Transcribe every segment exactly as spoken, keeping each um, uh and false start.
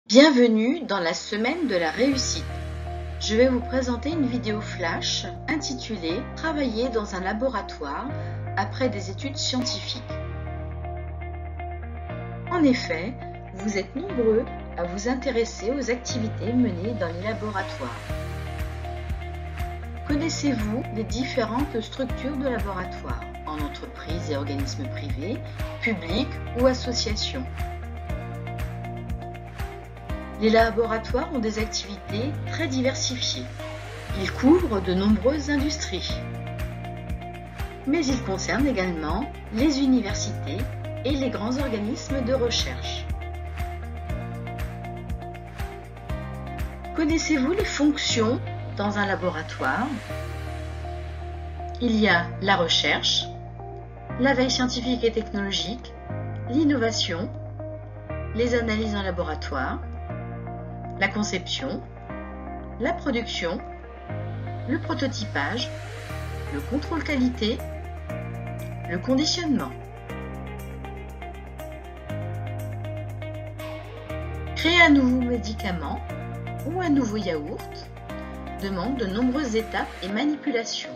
Bienvenue dans la semaine de la réussite. Je vais vous présenter une vidéo flash intitulée « Travailler dans un laboratoire après des études scientifiques ». En effet, vous êtes nombreux à vous intéresser aux activités menées dans les laboratoires. Connaissez-vous les différentes structures de laboratoire en entreprises et organismes privés, publics ou associations? Les laboratoires ont des activités très diversifiées. Ils couvrent de nombreuses industries. Mais ils concernent également les universités et les grands organismes de recherche. Connaissez-vous les fonctions dans un laboratoire? Il y a la recherche, la veille scientifique et technologique, l'innovation, les analyses en laboratoire, la conception, la production, le prototypage, le contrôle qualité, le conditionnement. Créer un nouveau médicament ou un nouveau yaourt demande de nombreuses étapes et manipulations.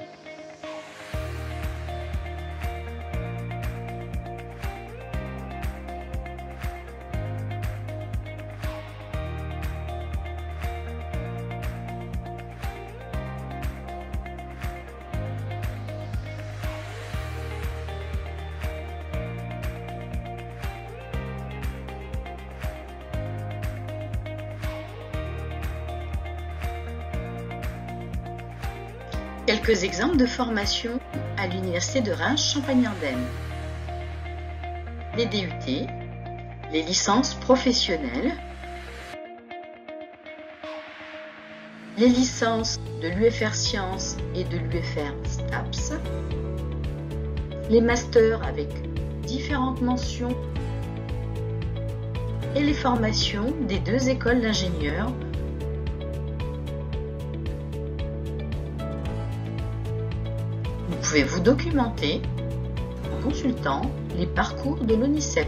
Quelques exemples de formation à l'Université de Reims-Champagne-Ardenne. Les D U T, les licences professionnelles, les licences de l'U F R Sciences et de l'U F R STAPS, les masters avec différentes mentions et les formations des deux écoles d'ingénieurs. Vous pouvez vous documenter en consultant les parcours de l'ONICEP.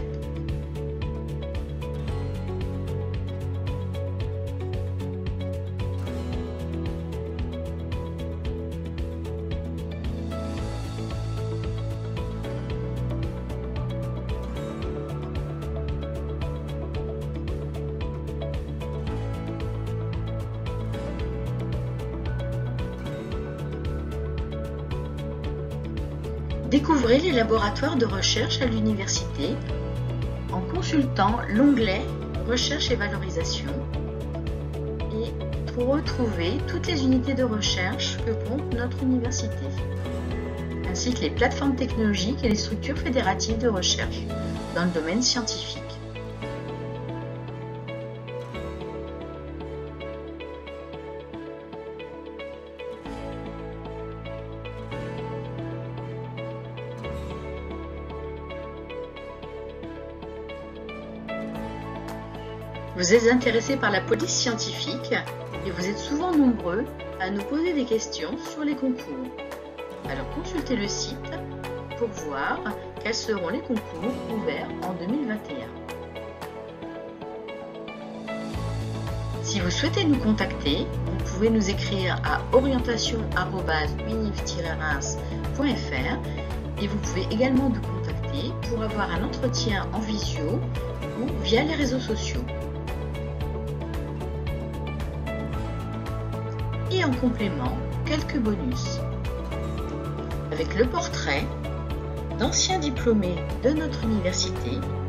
Découvrez les laboratoires de recherche à l'université en consultant l'onglet Recherche et valorisation et pour retrouver toutes les unités de recherche que compte notre université, ainsi que les plateformes technologiques et les structures fédératives de recherche dans le domaine scientifique. Vous êtes intéressé par la police scientifique et vous êtes souvent nombreux à nous poser des questions sur les concours. Alors consultez le site pour voir quels seront les concours ouverts en deux mille vingt et un. Si vous souhaitez nous contacter, vous pouvez nous écrire à orientation arobase unif tiret reims point f r et vous pouvez également nous contacter pour avoir un entretien en visio ou via les réseaux sociaux. Et en complément, quelques bonus. Avec le portrait d'anciens diplômés de notre université